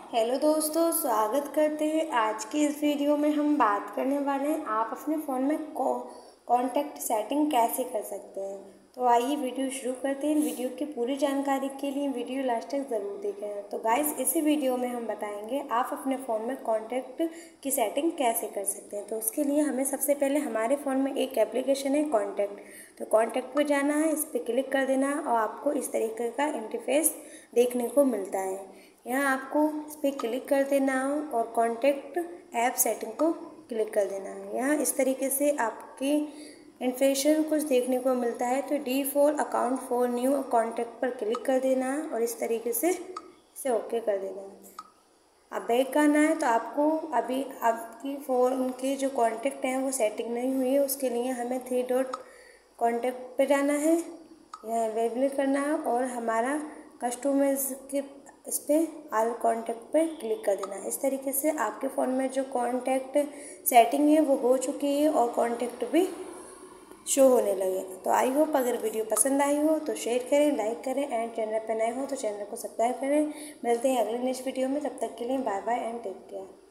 Hello दोस्तों, स्वागत करते हैं। आज की इस वीडियो में हम बात करने वाले हैं आप अपने फ़ोन में कॉन्टैक्ट सेटिंग कैसे कर सकते हैं। तो आइए वीडियो शुरू करते हैं। वीडियो की पूरी जानकारी के लिए वीडियो लास्ट तक ज़रूर देखें। तो गाइस, इसी वीडियो में हम बताएंगे आप अपने फ़ोन में कॉन्टैक्ट की सेटिंग कैसे कर सकते हैं। तो उसके लिए हमें सबसे पहले हमारे फ़ोन में एक एप्लीकेशन है कॉन्टैक्ट। तो कॉन्टैक्ट पर जाना है, इस पर क्लिक कर देना है और आपको इस तरीके का इंटरफेस देखने को मिलता है। यहाँ आपको इस पर क्लिक कर देना है और कॉन्टैक्ट ऐप सेटिंग को क्लिक कर देना है। यहाँ इस तरीके से आपकी इंफॉर्मेशन कुछ देखने को मिलता है। तो D for account for new contact पर क्लिक कर देना है और इस तरीके से इसे ओके कर देना है। अब बैक करना है। तो आपको अभी आपकी फ़ोन के जो कॉन्टैक्ट हैं वो सेटिंग नहीं हुई है, उसके लिए हमें 3 डॉट कॉन्टैक्ट पे जाना है, यहाँ अवेलेबल करना है और हमारा कस्टमर्स के इस पर ऑल कॉन्टैक्ट पर क्लिक कर देना है। इस तरीके से आपके फ़ोन में जो कॉन्टैक्ट सेटिंग है वो हो चुकी है और कॉन्टैक्ट भी शो होने लगे। तो आई होप अगर वीडियो पसंद आई हो तो शेयर करें, लाइक करें एंड चैनल पर नए हो तो चैनल को सब्सक्राइब करें। मिलते हैं अगले नेक्स्ट वीडियो में, तब तक के लिए bye bye and take care.